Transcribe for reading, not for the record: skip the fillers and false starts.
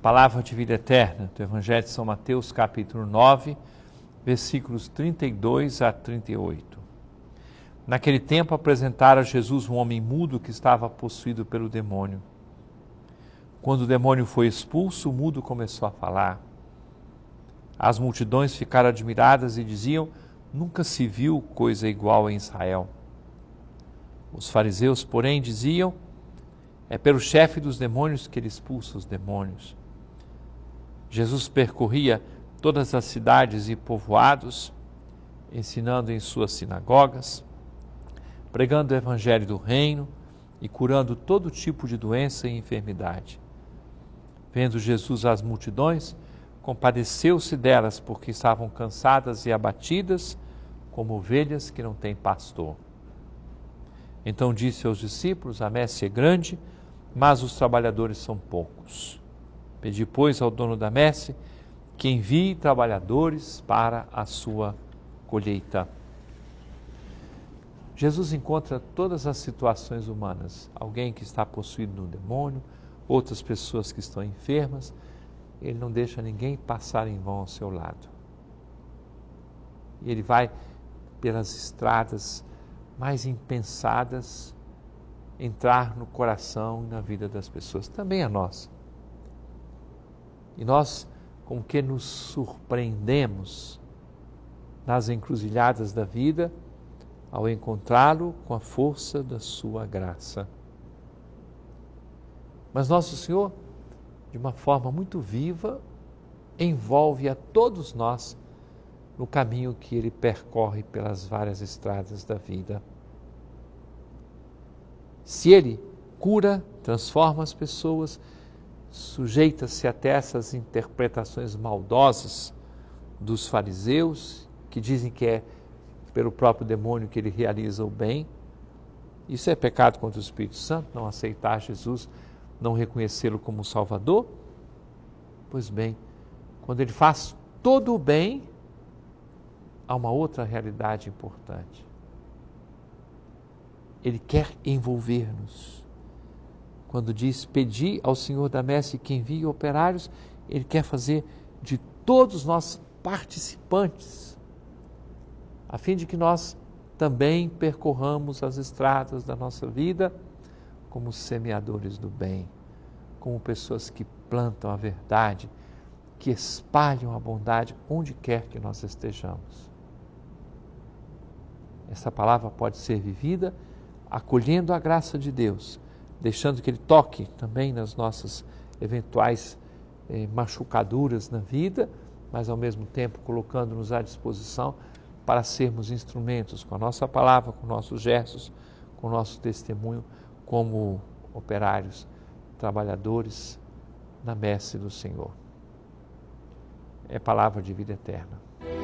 Palavra de vida eterna do Evangelho de São Mateus, capítulo 9, versículos 32 a 38. Naquele tempo apresentaram a Jesus um homem mudo que estava possuído pelo demônio. Quando o demônio foi expulso, o mudo começou a falar. As multidões ficaram admiradas e diziam: nunca se viu coisa igual em Israel. Os fariseus, porém, diziam: é pelo chefe dos demônios que ele expulsa os demônios. Jesus percorria todas as cidades e povoados, ensinando em suas sinagogas, pregando o evangelho do reino e curando todo tipo de doença e enfermidade. Vendo Jesus as multidões, compadeceu-se delas, porque estavam cansadas e abatidas, como ovelhas que não têm pastor. Então disse aos discípulos: a messe é grande, mas os trabalhadores são poucos. Pedi, pois, ao dono da messe que envie trabalhadores para a sua colheita. Jesus encontra todas as situações humanas. Alguém que está possuído no demônio, outras pessoas que estão enfermas. Ele não deixa ninguém passar em vão ao seu lado. E ele vai pelas estradas mais impensadas entrar no coração e na vida das pessoas, também a nossa. E nós, com que nos surpreendemos nas encruzilhadas da vida, ao encontrá-lo com a força da sua graça. Mas nosso Senhor, de uma forma muito viva, envolve a todos nós no caminho que Ele percorre pelas várias estradas da vida. Se Ele cura, transforma as pessoas, sujeita-se até essas interpretações maldosas dos fariseus, que dizem que é pelo próprio demônio que ele realiza o bem. Isso é pecado contra o Espírito Santo, não aceitar Jesus, não reconhecê-lo como Salvador? Pois bem, quando ele faz todo o bem, há uma outra realidade importante. Ele quer envolver-nos. Quando diz: pedi ao Senhor da messe que envie operários, Ele quer fazer de todos nós participantes, a fim de que nós também percorramos as estradas da nossa vida como semeadores do bem, como pessoas que plantam a verdade, que espalham a bondade onde quer que nós estejamos. Essa palavra pode ser vivida acolhendo a graça de Deus, deixando que Ele toque também nas nossas eventuais machucaduras na vida, mas ao mesmo tempo colocando-nos à disposição para sermos instrumentos com a nossa palavra, com nossos gestos, com o nosso testemunho, como operários, trabalhadores na messe do Senhor. É palavra de vida eterna.